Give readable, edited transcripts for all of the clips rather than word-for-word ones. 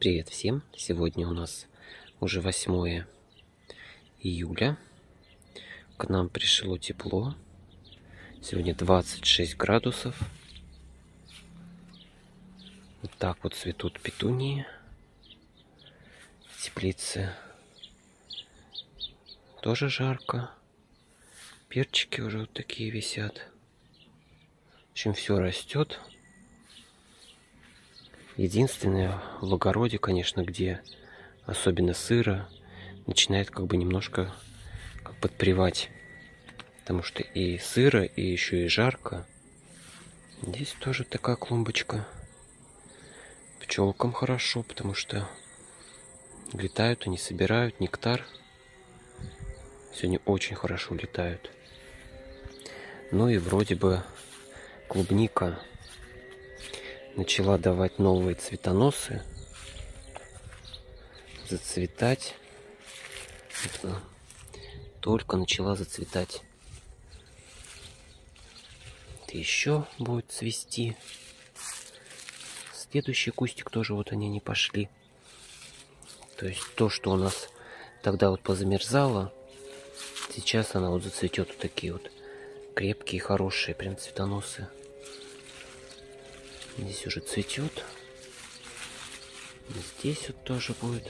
Привет всем! Сегодня у нас уже 8 июля. К нам пришло тепло. Сегодня 26 градусов. Вот так вот цветут петунии. В теплице тоже жарко. Перчики уже вот такие висят. В общем, все растет. Единственное, в огороде, конечно, где особенно сыро, начинает как бы немножко подпревать. Потому что и сыро, и еще и жарко. Здесь тоже такая клумбочка. Пчелкам хорошо, потому что летают они, собирают нектар. Сегодня очень хорошо летают. Ну и вроде бы клубника начала давать новые цветоносы, зацветать. Только начала зацветать. Это еще будет цвести. Следующий кустик тоже вот они не пошли. То есть то, что у нас тогда вот позамерзало, сейчас она вот зацветет. Вот такие вот крепкие, хорошие прям цветоносы. Здесь уже цветет. Здесь вот тоже будет.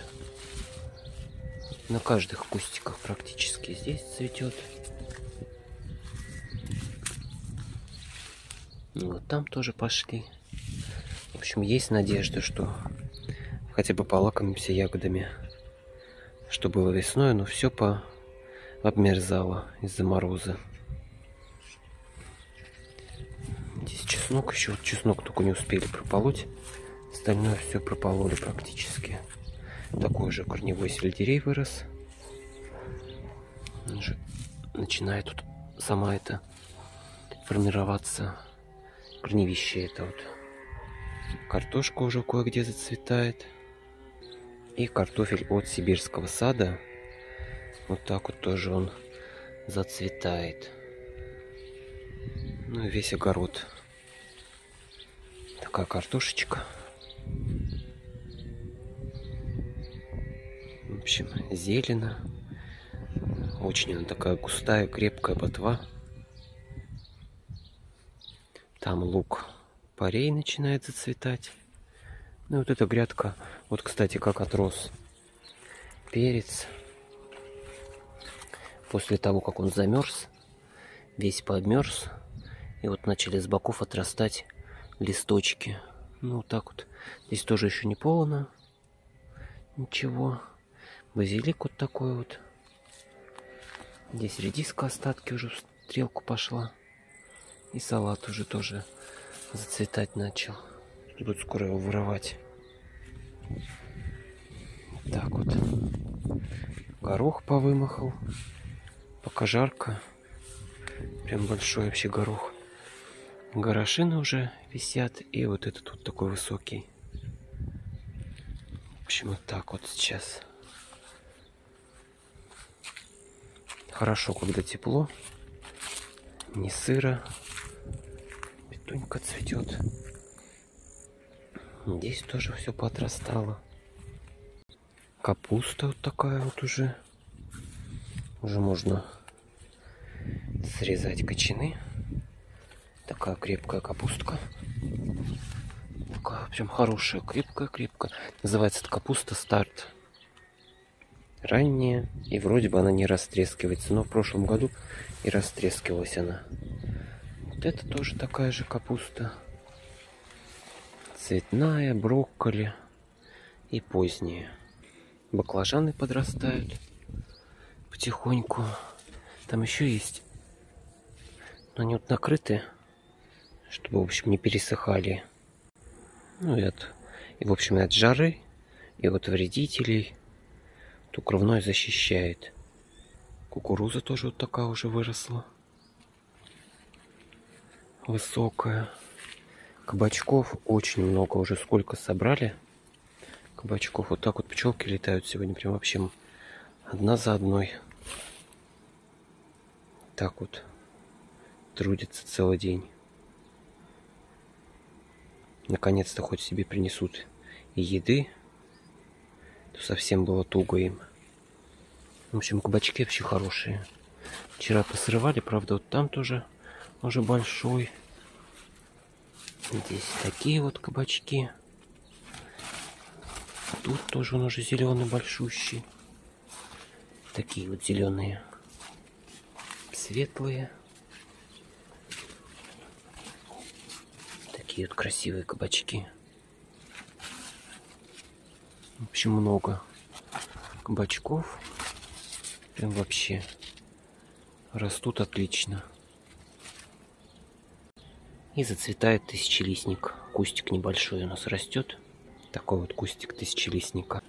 На каждых кустиках практически здесь цветет. И вот там тоже пошли. В общем, есть надежда, что хотя бы полакомимся ягодами. Что было весной, но все обмерзало из-за мороза. Здесь чеснок еще. Вот чеснок только не успели прополоть. Остальное все пропололи практически. Такой же корневой сельдерей вырос. Уже начинает тут сама это формироваться. Корневище это вот. Картошка уже кое-где зацветает. И картофель от сибирского сада. Вот так вот тоже он зацветает. Ну и весь огород. Такая картошечка. В общем, зелено. Очень она такая густая, крепкая ботва. Там лук-порей начинает зацветать. Ну вот эта грядка, вот, кстати, как отрос перец. После того, как он замерз, весь подмерз. И вот начали с боков отрастать листочки. Ну вот так вот. Здесь тоже еще не полно. Ничего. Базилик вот такой вот. Здесь редиска, остатки уже в стрелку пошла. И салат уже тоже зацветать начал. Будут скоро его вырывать. Так вот. Горох повымахал. Пока жарко. Прям большой вообще горох. Горошины уже висят. И вот этот вот такой высокий. В общем, вот так вот сейчас. Хорошо, когда тепло. Не сыро. Петунька цветет. Здесь тоже все поотрастало. Капуста вот такая вот уже. Уже можно срезать кочаны. Такая крепкая капустка. Такая прям хорошая, крепкая. Называется эта капуста старт. Ранняя. И вроде бы она не растрескивается. Но в прошлом году и растрескивалась она. Вот это тоже такая же капуста. Цветная, брокколи и поздние. Баклажаны подрастают потихоньку. Там еще есть. Но они вот накрыты, чтобы, в общем, не пересыхали. Ну и в общем, и от жары, и от вредителей. Укрывной защищает. Кукуруза тоже вот такая уже выросла. Высокая. Кабачков очень много уже. Сколько собрали кабачков. Вот так вот пчелки летают сегодня. Прям вообще одна за одной. Так вот. Трудятся целый день. Наконец-то хоть себе принесут и еды. то совсем было туго им. В общем, кабачки вообще хорошие. Вчера посрывали, правда, вот там тоже уже большой. Здесь такие вот кабачки. Тут тоже он уже зеленый, большущий. Такие вот зеленые. Светлые. Такие вот красивые кабачки. В общем, много кабачков. Прям вообще растут отлично. И зацветает тысячелистник. Кустик небольшой у нас растет. Такой вот кустик тысячелистника.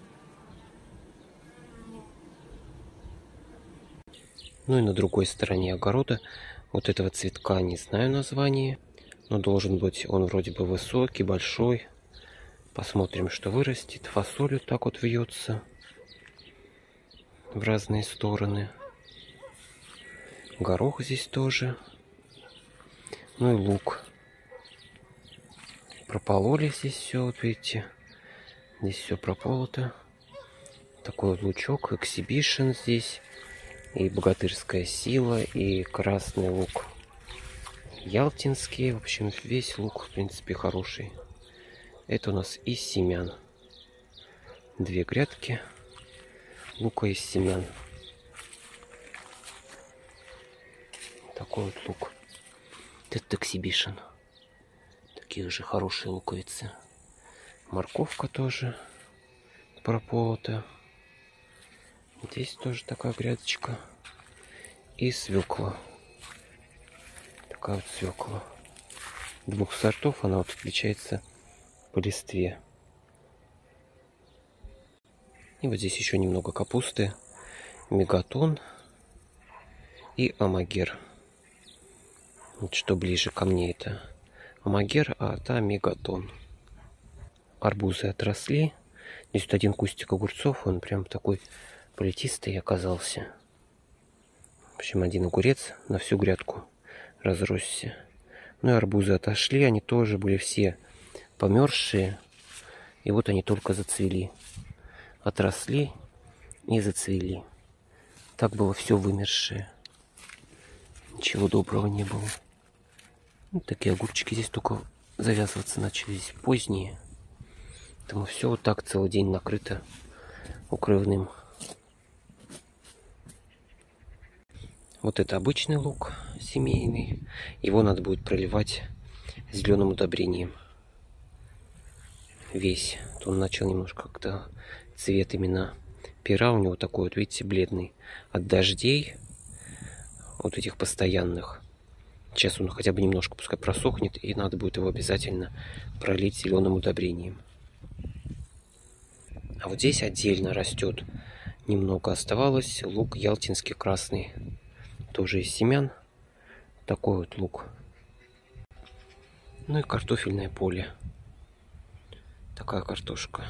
Ну и на другой стороне огорода вот этого цветка не знаю название. Но должен быть он вроде бы высокий, большой. Посмотрим, что вырастет. Фасоль вот так вот вьется в разные стороны. Горох здесь тоже. Ну и лук. Пропололи здесь все, вот видите. Здесь все прополото. Такой вот лучок, эксибишн здесь. И богатырская сила, и красный лук ялтинский. В общем, весь лук, в принципе, хороший. Это у нас из семян. 2 грядки лука из семян. Такой вот лук. Это эксибишн. Такие уже хорошие луковицы. Морковка тоже прополота. Здесь тоже такая грядочка. И свекла. Такая вот свекла. 2 сортов. Она вот отличается по листве. И вот здесь еще немного капусты. Мегатон и амагер. Вот что ближе ко мне это амагер, а та мегатон. Арбузы отросли. Здесь вот один кустик огурцов. Он прям такой плетистый оказался. В общем, один огурец на всю грядку разросся. Ну и арбузы отошли. Они тоже были все померзшие. И вот они только зацвели. Отросли и зацвели. Так было все вымершее. Ничего доброго не было. Вот такие огурчики здесь только завязываться начали. Здесь поздние. Поэтому все вот так целый день накрыто укрывным. Вот это обычный лук семейный. Его надо будет проливать зеленым удобрением. Весь. Он начал немножко как-то цвет именно пера у него такой вот, видите, бледный. От дождей, вот этих постоянных. Сейчас он хотя бы немножко пускай просохнет, и надо будет его обязательно пролить зеленым удобрением. А вот здесь отдельно растет, немного оставалось, лук ялтинский красный. Тоже из семян. Такой вот лук. Ну и картофельное поле. Такая картошка.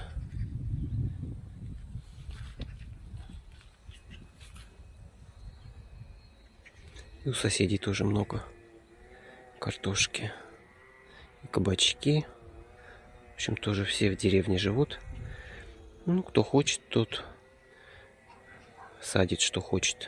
И у соседей тоже много картошки. И кабачки. В общем, тоже все в деревне живут. Ну, кто хочет, тот садит, что хочет.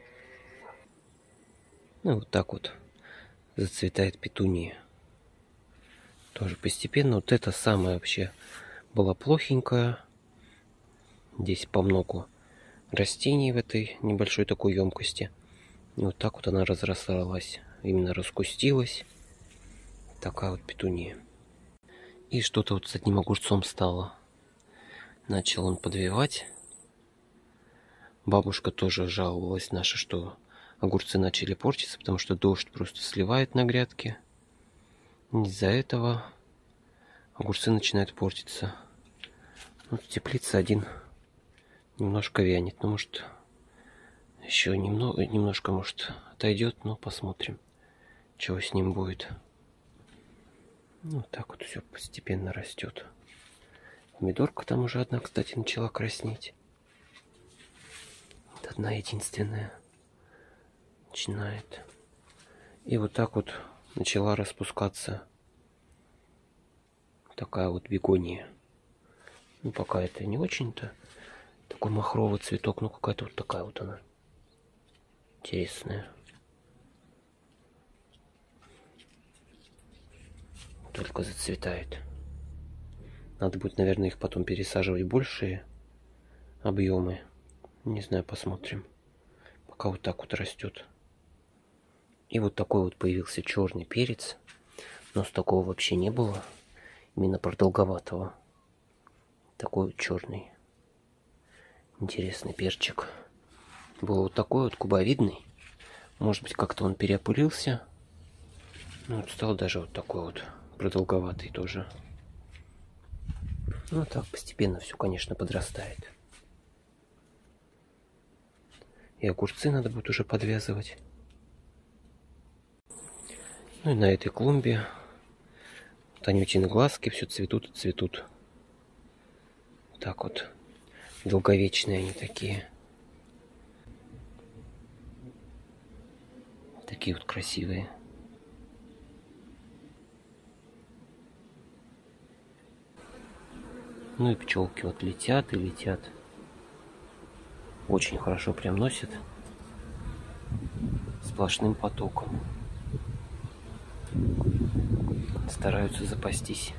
Ну, вот так вот зацветает петуния. Тоже постепенно. Вот это самое вообще была плохенькая. Здесь по много растений в этой небольшой такой емкости. И вот так вот она разрасталась. Именно раскустилась. Такая вот петуния. И что-то вот с одним огурцом стало. Начал он подвивать. Бабушка тоже жаловалась наша, что огурцы начали портиться, потому что дождь просто сливает на грядке. Из-за этого огурцы начинают портиться. Вот теплица один немножко вянет. Ну, может, еще немножко, может, отойдет, но посмотрим, что с ним будет. Вот так вот все постепенно растет. Помидорка там уже одна, кстати, начала краснеть. Вот одна единственная начинает. И вот так вот начала распускаться такая вот бегония. Ну, пока это не очень-то. Такой махровый цветок. Ну, какая-то вот такая вот она. Интересная. Только зацветает. Надо будет, наверное, их потом пересаживать в большие объемы. Не знаю, посмотрим. Пока вот так вот растет. И вот такой вот появился черный перец. Но с такого вообще не было. Именно продолговатого. Такой вот черный. Интересный перчик. Был вот такой вот кубовидный. Может быть, как-то он переопылился. Ну, вот стал даже вот такой вот продолговатый тоже. Ну, так постепенно все, конечно, подрастает. И огурцы надо будет уже подвязывать. Ну и на этой клумбе Танютины глазки все цветут и цветут. Так вот. Долговечные они такие. Такие вот красивые. Ну и пчелки вот летят и летят. Очень хорошо прям носят. Сплошным потоком. Стараются запастись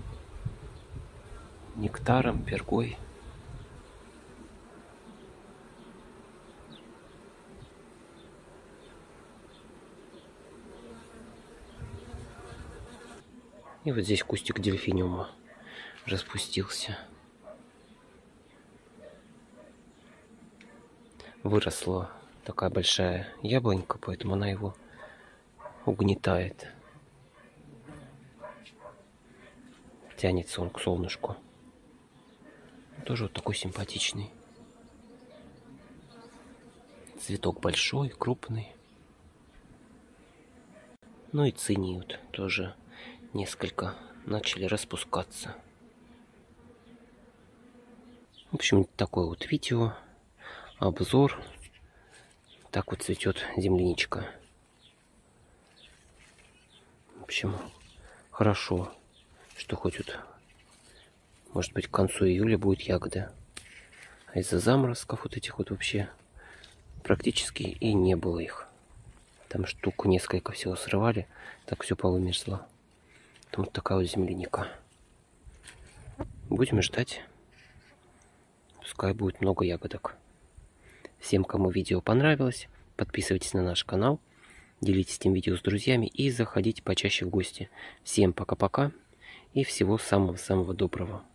нектаром, пергой. И вот здесь кустик дельфиниума распустился. Выросла такая большая яблонька, поэтому она его угнетает. Тянется он к солнышку. Тоже вот такой симпатичный. Цветок большой, крупный. Ну и цинии вот тоже несколько начали распускаться. В общем, такое вот видео, обзор. Так вот цветет земляничка. В общем, хорошо, что хоть вот, может быть, к концу июля будет ягода. А из-за заморозков вот этих вот вообще практически и не было их. Там штук несколько всего срывали, так все повымерзло. Там вот такая вот земляника. Будем ждать. Пускай будет много ягодок. Всем, кому видео понравилось, подписывайтесь на наш канал, делитесь этим видео с друзьями и заходите почаще в гости. Всем пока-пока и всего самого-самого доброго.